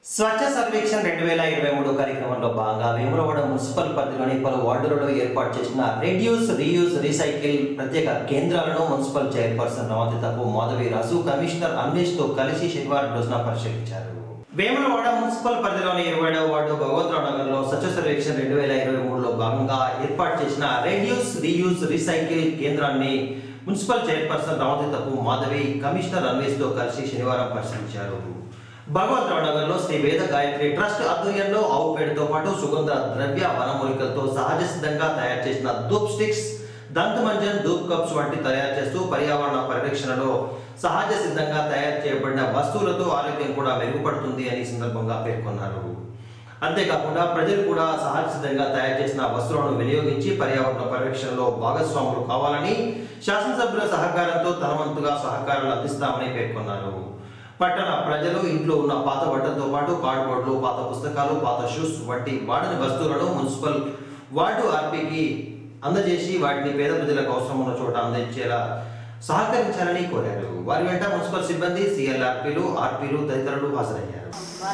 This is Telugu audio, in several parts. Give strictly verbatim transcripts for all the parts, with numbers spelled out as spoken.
స్వచ్ఛ సర్వేక్షణ రెండు వేల ఇరవై మూడు కార్యక్రమంలో భాగంగా వేములవాడ మున్సిపల్ పరిధిలోని పలు వార్డులలో ఏర్పాటు చేసిన రెడ్యూస్ రీయూజ్ రీసైకిల్ ప్రత్యేక కేంద్రాలను municipal chairperson Navatitapu Madhaviraju commissioner అన్వేష్తో కలిసి శనివారం రోజున పరిశీలించారు. వేములవాడ మున్సిపల్ పరిధిలోని ఇరవై ఏడవ వార్డు భగవంతరావు నగర్లో స్వచ్ఛ సర్వేక్షణ రెండు వేల ఇరవై మూడులో భాగంగా ఏర్పాటు చేసిన రెడ్యూస్ రీయూజ్ రీసైకిల్ కేంద్రాన్ని municipal chairperson Navatitapu Madhavi commissioner అన్వేష్తో కలిసి శనివారం పరిశీలించారు. భగవంతరావు నగర్లో శ్రీ వేద గాయత్రి ట్రస్ట్ ఆధ్వర్యంలో ఆవు పేడతో పాటు సుగంధ ద్రవ్య వనమూలికలతో సహజ సిద్ధంగా తయారు చేసిన ధూప్ స్టిక్స్, దంతమంజన్, ధూప్ కప్స్ వంటి తయారు చేస్తూ పర్యావరణ పరిరక్షణలో సహజ సిద్ధంగా తయారు చేయబడిన వస్తువులతో ఆరోగ్యం కూడా మెరుగుపడుతుంది అని సందర్భంగా పేర్కొన్నారు. అంతేకాకుండా ప్రజలు కూడా సహజ సిద్ధంగా తయారు చేసిన వస్తువులను వినియోగించి పర్యావరణ పరిరక్షణలో భాగస్వాములు కావాలని శాసనసభ్యుల సహకారంతో తనవంతుగా సహకారాలు అందిస్తామని పేర్కొన్నారు. పట్టణ ప్రజలు ఇంట్లో ఉన్న పాత బట్టలతో పాటు కార్డ్బోర్డులు, పాత పుస్తకాలు, పాత షూస్ వంటి వాడని వస్తువులను మున్సిపల్ వార్డు ఆర్పీకి అందజేసి వాటిని పేద ప్రజలకు అవసరం ఉన్న చోట అందించేలా సహకరించాలని కోరారు. వారి వెంట మున్సిపల్ సిబ్బంది, సిఎల్ఆర్పీలు, ఆర్పీలు తదితరులు హాజరయ్యారు.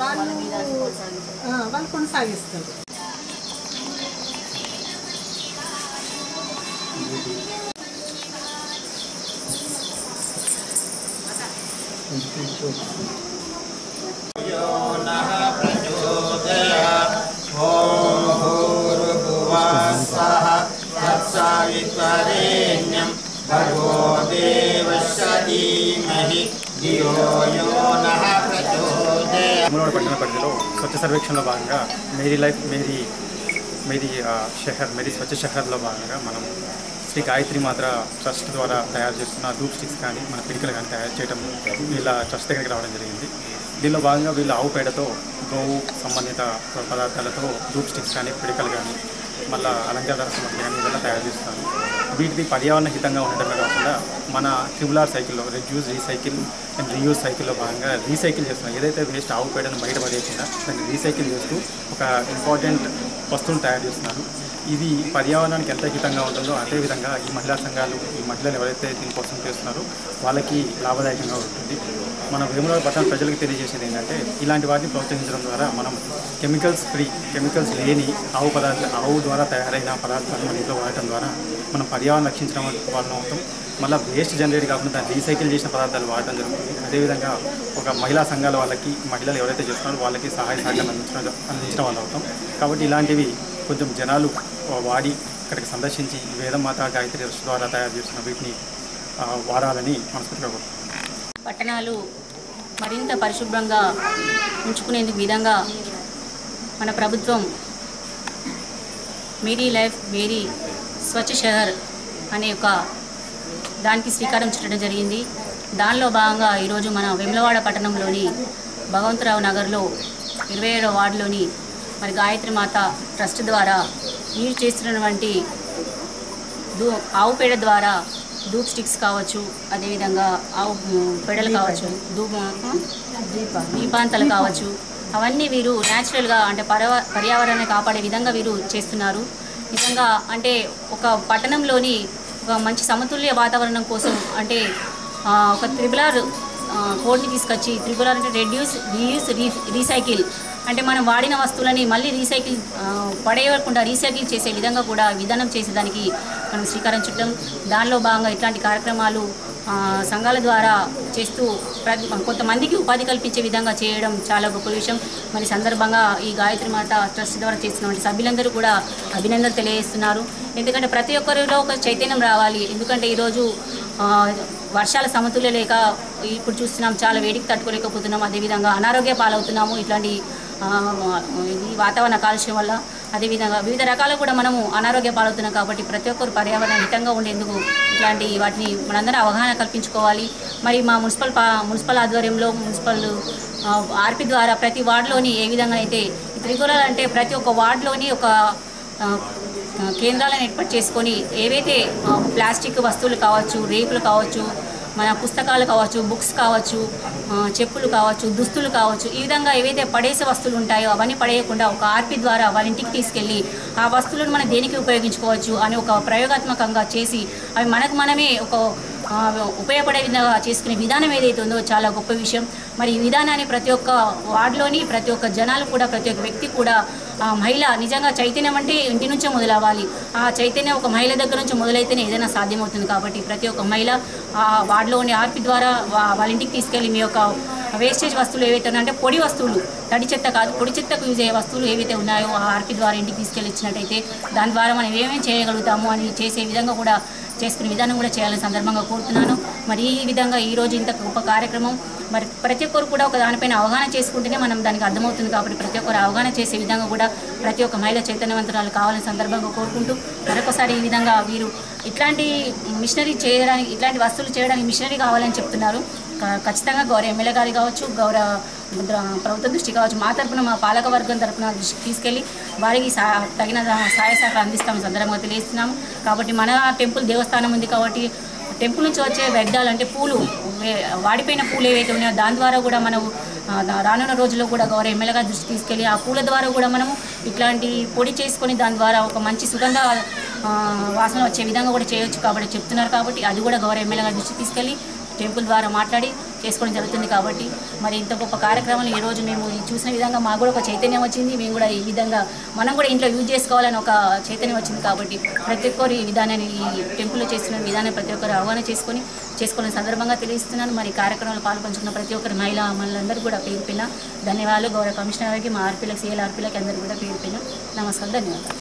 यो नः प्रचोदयात् ॐ भूर्भुवस्सुवः तत्सवितुर्वरेण्यं भर्गो देवस्य धीमहि धियो यो नः प्रचोदयात्. వేములవాడ పట్టణ పరిధిలో స్వచ్ఛ సర్వేక్షణలో భాగంగా మేరీ లైఫ్ మేరీ మేరీ షహర్ మేరీ స్వచ్ఛ షహర్లో భాగంగా మనం శ్రీ గాయత్రి మాత్ర ట్రస్ట్ ద్వారా తయారు చేస్తున్న ధూప్ స్టిక్స్ కానీ మన పిడికలు కానీ తయారు చేయడం వీళ్ళ ట్రస్ట్ దగ్గరికి రావడం జరిగింది. దీనిలో భాగంగా వీళ్ళు ఆవు పేడతో గోవు సంబంధిత పదార్థాలతో ధూప్ స్టిక్స్ కానీ పిడికలు కానీ మళ్ళీ అలంకార సమస్యలు కానీ ఇవన్నీ తయారు చేస్తున్నారు. వీటికి పర్యావరణ హితంగా ఉండటమే కాకుండా మన ట్రిబుల్ ఆర్ సైకిల్లో రెడ్యూస్ రీసైకిల్ అండ్ రీయూజ్ సైకిల్లో భాగంగా రీసైకిల్ చేస్తున్నాం. ఏదైతే వేస్ట్ ఆవు పేడను బయటపడేయకుండా దాన్ని రీసైకిల్ చేస్తూ ఒక ఇంపార్టెంట్ వస్తువును తయారు చేస్తున్నారు. ఇది పర్యావరణానికి ఎంత హితంగా ఉంటుందో అదేవిధంగా ఈ మహిళా సంఘాలు, ఈ మహిళలు ఎవరైతే దీనికోసం చేస్తున్నారో వాళ్ళకి లాభదాయకంగా ఉంటుంది. మన వేములవాడ పట్టణ ప్రజలకు తెలియజేసేది ఏంటంటే ఇలాంటి వాటిని ప్రోత్సహించడం ద్వారా మనం కెమికల్స్ ఫ్రీ, కెమికల్స్ లేని ఆవు పదార్థాలు ఆవు ద్వారా తయారైన పదార్థాలు మన ఇంట్లో వాడటం ద్వారా మనం పర్యావరణం రక్షించడం వాళ్ళం అవుతాం. మళ్ళీ వేస్ట్ జనరేట్ కాకుండా దాన్ని రీసైకిల్ చేసిన పదార్థాలు వాడటం జరుగుతుంది. అదేవిధంగా ఒక మహిళా సంఘాల వాళ్ళకి, మహిళలు ఎవరైతే చేస్తున్నారో వాళ్ళకి సహాయ సహకారం అందించడం అందించడం వాళ్ళు అవుతాం. కాబట్టి ఇలాంటివి కొంచెం జనాలు వాడి ఇక్కడికి సందర్శించి వేదమాత గాయత్రి ట్రస్ట్ ద్వారా తయారు చేస్తున్న వీటిని వాడాలని మనస్ఫూర్తిగా కోరుతున్నాం. పట్టణాలు మరింత పరిశుభ్రంగా ఉంచుకునేందుకు విధంగా మన ప్రభుత్వం మేరీ లైఫ్ మేరీ స్వచ్ఛ షహర్ అనే ఒక దానికి శ్రీకారం చుట్టడం జరిగింది. దానిలో భాగంగా ఈరోజు మన వేములవాడ పట్టణంలోని భగవంతరావు నగర్లో ఇరవై ఏడవ వార్డులోని మరి గాయత్రి మాత ట్రస్ట్ ద్వారా యూజ్ చేస్తున్నటువంటి దూ ఆవు పేడ ద్వారా ధూప్ స్టిక్స్ కావచ్చు, అదేవిధంగా ఆవు పెడలు కావచ్చు, ధూప దీపాంతలు కావచ్చు, అవన్నీ వీరు న్యాచురల్గా అంటే పర్యావ పర్యావరణాన్ని కాపాడే విధంగా వీరు చేస్తున్నారు. నిజంగా అంటే ఒక పట్టణంలోని ఒక మంచి సమతుల్య వాతావరణం కోసం అంటే ఒక త్రిబుల్ ఆర్ కోడ్ని తీసుకొచ్చి, త్రిబుల్ ఆర్ అంటే రెడ్యూస్ రీయూస్ రీ రీసైకిల్ అంటే మనం వాడిన వస్తువులని మళ్ళీ రీసైకిల్ పడేయకుండా రీసైకిల్ చేసే విధంగా కూడా విధానం చేసేదానికి మనం శ్రీకారం చుట్టాం. దానిలో భాగంగా ఇట్లాంటి కార్యక్రమాలు సంఘాల ద్వారా చేస్తూ ప్రతి కొంతమందికి ఉపాధి కల్పించే విధంగా చేయడం చాలా గొప్ప విషయం. మరి సందర్భంగా ఈ గాయత్రి మాత ట్రస్ట్ ద్వారా చేస్తున్నటువంటి సభ్యులందరూ కూడా అభినందనలు తెలియజేస్తున్నారు. ఎందుకంటే ప్రతి ఒక్కరిలో ఒక చైతన్యం రావాలి. ఎందుకంటే ఈరోజు వర్షాల సమతుల్య లేక ఇప్పుడు చూస్తున్నాం, చాలా వేడికి తట్టుకోలేకపోతున్నాం, అదేవిధంగా అనారోగ్య పాలవుతున్నాము ఇట్లాంటి ఈ వాతావరణ కాలుష్యం వల్ల. అదేవిధంగా వివిధ రకాలు కూడా మనము అనారోగ్య పాలవుతున్నాం. కాబట్టి ప్రతి ఒక్కరు పర్యావరణ హితంగా ఉండేందుకు ఇట్లాంటి వాటిని మనందరం అవగాహన కల్పించుకోవాలి. మరి మా మున్సిపల్ మున్సిపల్ ఆధ్వర్యంలో మున్సిపల్ ఆర్పీ ద్వారా ప్రతి వార్డులోని ఏ విధంగా అయితే త్రిగుణాలు అంటే ప్రతి ఒక్క వార్డులోని ఒక కేంద్రాలను ఏర్పాటు చేసుకొని ఏవైతే ప్లాస్టిక్ వస్తువులు కావచ్చు, రేకులు కావచ్చు, మన పుస్తకాలు కావచ్చు, బుక్స్ కావచ్చు, చెప్పులు కావచ్చు, దుస్తులు కావచ్చు, ఈ విధంగా ఏవైతే పడేసే వస్తువులు ఉంటాయో అవన్నీ పడేయకుండా ఒక ఆర్పీ ద్వారా వాళ్ళ ఇంటికి తీసుకెళ్ళి ఆ వస్తువులను మనం దేనికి ఉపయోగించుకోవచ్చు అని ఒక ప్రయోగాత్మకంగా చేసి అవి మనకు మనమే ఒక ఉపయోగపడే విధంగా చేసుకునే విధానం ఏదైతే ఉందో చాలా గొప్ప విషయం. మరి ఈ విధానాన్ని ప్రతి ఒక్క వార్డులోని ప్రతి ఒక్క జనాలు కూడా ప్రతి ఒక్క వ్యక్తి కూడా మహిళ నిజంగా చైతన్యం అంటే ఇంటి నుంచే మొదలవ్వాలి. ఆ చైతన్యం ఒక మహిళ దగ్గర నుంచి మొదలైతేనే ఏదైనా సాధ్యమవుతుంది. కాబట్టి ప్రతి ఒక్క మహిళ వార్డులోని ఆర్పి ద్వారా వాళ్ళ ఇంటికి తీసుకెళ్ళి మీ యొక్క వేస్టేజ్ వస్తువులు ఏవైతే ఉన్నాయంటే పొడి వస్తువులు, తడి చెత్త కాదు పొడి చెత్తకు యూజ్ అయ్యే వస్తువులు ఏవైతే ఉన్నాయో ఆ ఆర్పి ద్వారా ఇంటికి తీసుకెళ్ళి ఇచ్చినట్టయితే దాని ద్వారా మనం ఏమేమి చేయగలుగుతాము అని చేసే విధంగా కూడా చేసుకునే విధానం కూడా చేయాలని సందర్భంగా కోరుతున్నాను. మరి ఈ విధంగా ఈరోజు ఇంత గొప్ప కార్యక్రమం మరి ప్రతి ఒక్కరు కూడా ఒక దానిపైన అవగాహన చేసుకుంటేనే మనం దానికి అర్థమవుతుంది. కాబట్టి ప్రతి ఒక్కరు అవగాహన చేసే విధంగా కూడా ప్రతి ఒక్క మహిళ చైతన్యవంతురాలు కావాలని సందర్భంగా కోరుకుంటూ మరొకసారి ఈ విధంగా వీరు ఇట్లాంటి మిషనరీ చేయడానికి ఇట్లాంటి వస్తువులు చేయడానికి మిషనరీ కావాలని చెప్తున్నారు. ఖచ్చితంగా గౌరవ ఎమ్మెల్యే గారి కావచ్చు, గౌరవ ప్రభుత్వ దృష్టి కావచ్చు, మా తరఫున మా పాలక వర్గం తరఫున దృష్టికి తీసుకెళ్ళి వారికి సా తగిన సహాయ సహకారం అందిస్తాము సందర్భంగా తెలియజేస్తున్నాము. కాబట్టి మన టెంపుల్ దేవస్థానం ఉంది కాబట్టి టెంపుల్ నుంచి వచ్చే వ్యర్థాలు అంటే పూలు, వాడిపోయిన పూలు ఏవైతే ఉన్నాయో దాని ద్వారా కూడా మనము రానున్న రోజుల్లో కూడా గౌరవ ఎమ్మెల్యే గారి దృష్టికి తీసుకెళ్ళి ఆ పూల ద్వారా కూడా మనము ఇట్లాంటి పొడి చేసుకొని దాని ద్వారా ఒక మంచి సుగంధ వాసన వచ్చే విధంగా కూడా చేయొచ్చు కాబట్టి చెప్తున్నారు. కాబట్టి అది కూడా గౌరవ ఎమ్మెల్యే గారి దృష్టికి తీసుకెళ్ళి టెంపుల్ ద్వారా మాట్లాడి చేసుకోవడం జరుగుతుంది. కాబట్టి మరి ఇంత గొప్ప కార్యక్రమాలు ఈరోజు మేము చూసిన విధంగా మాకు కూడా ఒక చైతన్యం వచ్చింది. మేము కూడా ఈ విధంగా మనం కూడా ఇంట్లో యూజ్ చేసుకోవాలని ఒక చైతన్యం వచ్చింది. కాబట్టి ప్రతి ఒక్కరు ఈ విధానాన్ని ఈ టెంపుల్లో చేస్తున్న విధానాన్ని ప్రతి ఒక్కరు అవగాహన చేసుకొని చేసుకోవాలని సందర్భంగా తెలియజేస్తున్నాను. మరి కార్యక్రమంలో పాల్పంచుకున్న ప్రతి ఒక్కరు మహిళా మహిళలందరూ కూడా పేరు పైన ధన్యవాదాలు. గౌరవ కమిషనర్ గారికి, మా ఆర్పీలకు, సీఎల్ ఆర్పీలకి అందరికీ కూడా పేరు పైన నమస్కారం, ధన్యవాదాలు.